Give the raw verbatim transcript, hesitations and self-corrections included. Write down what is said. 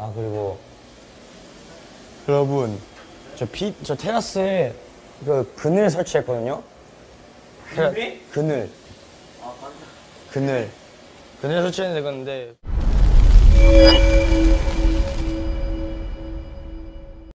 아 그리고 여러분 저 비, 저 테라스에 그 그늘 설치했거든요. 테라, 그늘. 아 맞다. 그늘. 그늘 설치했는데 근데